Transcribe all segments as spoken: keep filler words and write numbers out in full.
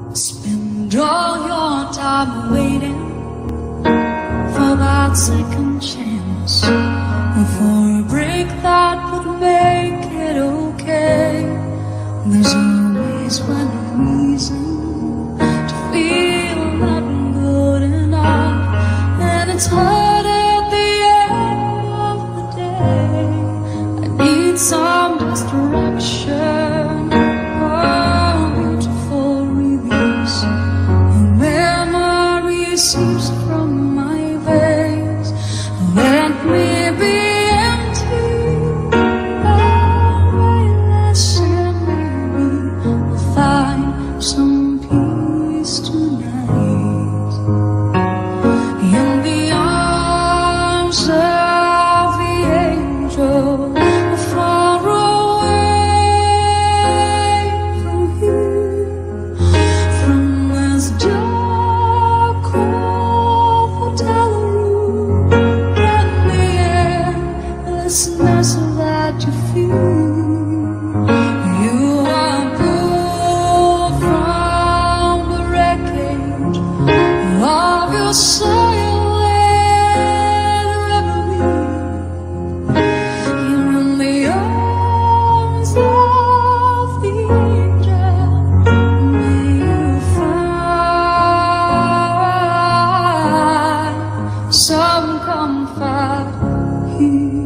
Spend all your time waiting for that second chance, for a break that would make it okay. There's always one reason to feel that I'm good enough, and it's hard at the end of the day. I need some distraction, oh, beautiful release. Your memory seeps from my veins. Let me be empty, weightless, and maybe I'll find some peace tonight. In the arms of the angel, far away from here, from this dark, cold hotel room. Let me in, listeners, so that you feel you are pulled from the wreckage of your silent reverie. You're in the arms of the angel. May you find some comfort here.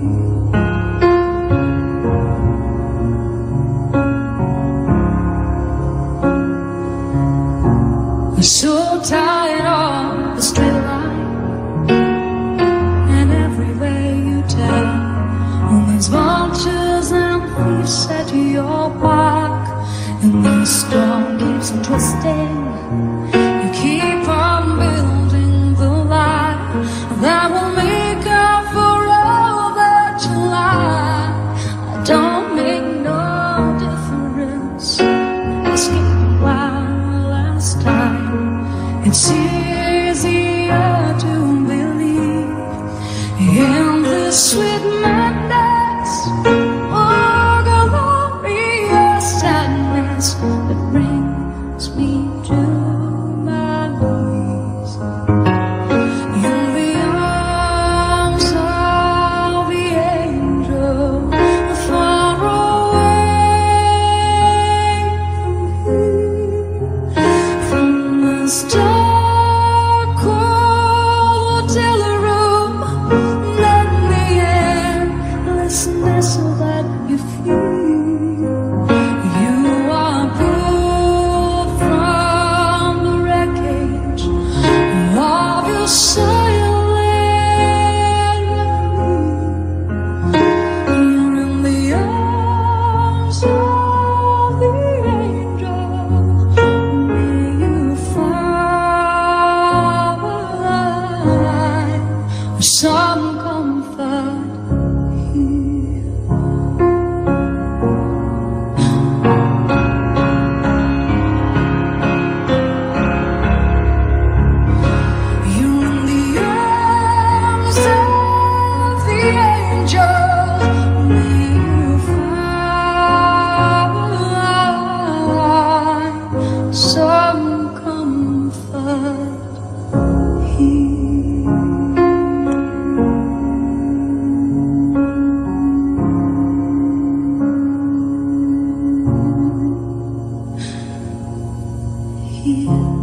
We're so tired of the straight line, and everywhere you turn, all these vultures and thieves at your back, and the storm keeps on twisting. You keep on building the life that will make up for all that you lie. I don't make no difference, asking one last time. It's easier to believe in this sweet madness, or glorious sadness that brings me to my knees. In the arms of the angel, far away from here, from this dark, cold hotel room. Let me in, listen so that you feel you are pulled from the wreckage of your silent reverie. You're in the arms of the angel. May you find some comfort here. You're in the arms of the angel. May you find some comfort here. Here.